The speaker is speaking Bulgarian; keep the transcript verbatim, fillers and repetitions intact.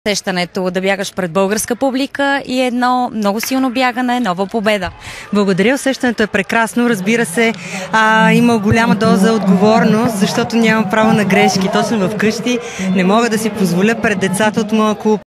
Усещането да бягаш пред българска публика и едно много силно бягане, нова победа. Благодаря, усещането е прекрасно. Разбира се, а, има голяма доза отговорност, защото нямам право на грешки. Точно вкъщи не мога да си позволя пред децата от моя клуб